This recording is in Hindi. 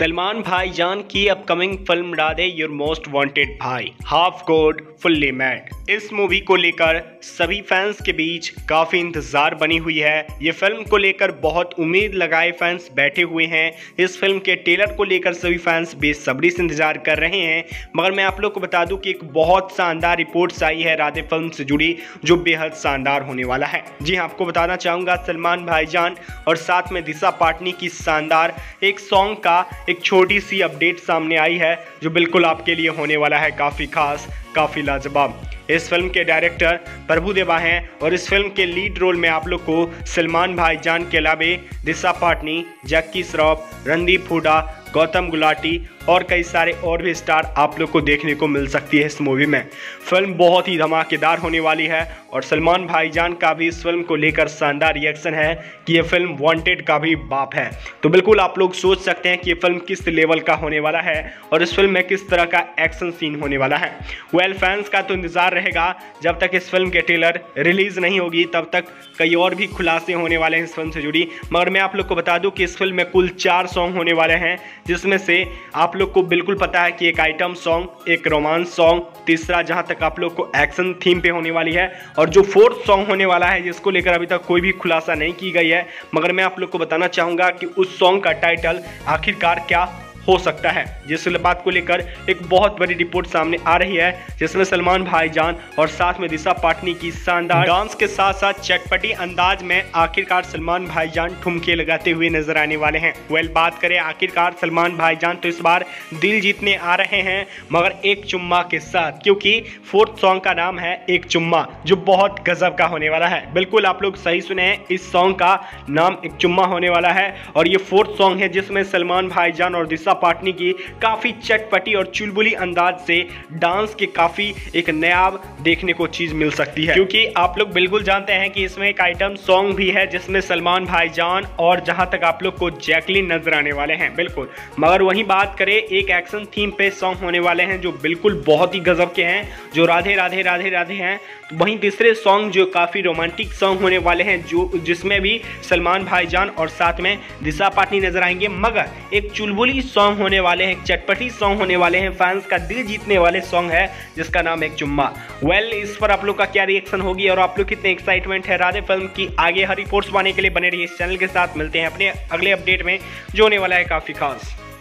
सलमान भाईजान की upcoming film Radhe your most wanted Bhai half god fully mad. इस मूवी को लेकर सभी फैंस के बीच काफी इंतजार बनी हुई है। ये फिल्म को लेकर बहुत उम्मीद लगाए फैंस बैठे हुए हैं। इस फिल्म के ट्रेलर को लेकर सभी फैंस बेसब्री से इंतजार कर रहे हैं। मगर मैं आप लोग को बता दूं कि एक बहुत शानदार रिपोर्ट्स आई है राधे फिल्म से जुड़ी, जो बेहद शानदार होने वाला है। जी हाँ, आपको बताना चाहूंगा सलमान भाईजान और साथ में दिशा पाटनी की शानदार एक सॉन्ग का एक छोटी सी अपडेट सामने आई है, जो बिल्कुल आपके लिए होने वाला है काफ़ी खास, काफ़ी लाजवाब। इस फिल्म के डायरेक्टर प्रभुदेवा हैं और इस फिल्म के लीड रोल में आप लोग को सलमान भाईजान के अलावे दिशा पाटनी, जैकी श्रॉफ, रणदीप हुड्डा, गौतम गुलाटी और कई सारे और भी स्टार आप लोग को देखने को मिल सकती है इस मूवी में। फिल्म बहुत ही धमाकेदार होने वाली है और सलमान भाईजान का भी इस फिल्म को लेकर शानदार रिएक्शन है कि ये फिल्म वांटेड का भी बाप है। तो बिल्कुल आप लोग सोच सकते हैं कि ये फिल्म किस लेवल का होने वाला है और इस फिल्म में किस तरह का एक्शन सीन होने वाला है। वेल, फैंस का तो इंतजार रहेगा जब तक इस फिल्म के ट्रेलर रिलीज नहीं होगी, तब तक कई और भी खुलासे होने वाले हैं इस फिल्म से जुड़ी। मगर मैं आप लोग को बता दूं कि इस फिल्म में कुल 4 सॉन्ग होने वाले हैं, जिसमें से आप लोग को बिल्कुल पता है कि एक आइटम सॉन्ग, एक रोमांस सॉन्ग, तीसरा जहां तक आप लोग को एक्शन थीम पे होने वाली है, और जो 4th सॉन्ग होने वाला है जिसको लेकर अभी तक कोई भी खुलासा नहीं की गई है। मगर मैं आप लोग को बताना चाहूंगा कि उस सॉन्ग का टाइटल आखिरकार क्या हो सकता है, जिस बात को लेकर एक बहुत बड़ी रिपोर्ट सामने आ रही है, जिसमें सलमान भाईजान और साथ में दिशा पाटनी की शानदार डांस के साथ साथ चटपटी अंदाज में आखिरकार सलमान भाईजान ठुमके लगाते हुए नजर आने वाले हैं। वेल, बात करें आखिरकार सलमान भाईजान तो इस बार दिल जीतने आ रहे हैं, मगर एक चुम्मा के साथ, क्योंकि 4th सॉन्ग का नाम है एक चुम्मा, जो बहुत गजब का होने वाला है। बिल्कुल आप लोग सही सुने हैं, इस सॉन्ग का नाम एक चुम्मा होने वाला है और ये 4th सॉन्ग है, जिसमें सलमान भाईजान और दिशा पाटनी की काफी चटपटी और चुलबुली अंदाज से डांस के काफी एक नयाब देखने को चीज मिल सकती है। क्योंकि आप लोग बिल्कुल जानते हैं कि इसमें एक आइटम सॉन्ग भी है, जिसमें सलमान भाईजान और जहां तक आप लोग को जैकलीन नजर आने वाले हैं। बिल्कुल, मगर वहीं बात करें एक एक्शन थीम पे सॉन्ग होने वाले हैं, जो बिल्कुल बहुत ही गजब के हैं, जो राधे राधे राधे राधे हैं। तो वहीं तीसरे सॉन्ग जो काफी रोमांटिक सॉन्ग होने वाले हैं, जो जिसमें भी सलमान भाईजान और साथ में दिशा पाटनी नजर आएंगे। मगर एक चुलबुली सॉन्ग होने वाले हैं, एक चटपटी सॉन्ग होने वाले हैं, फैंस का दिल जीतने वाले सॉन्ग है, जिसका नाम एक चुम्मा। वेल, इस पर आप लोग का क्या रिएक्शन होगी और आप लोग कितने एक्साइटमेंट है राधे फिल्म की आगे हर रिपोर्ट्स पाने के लिए बने रहिए इस चैनल के साथ। मिलते हैं अपने अगले अपडेट में, जो होने वाला है काफी खास।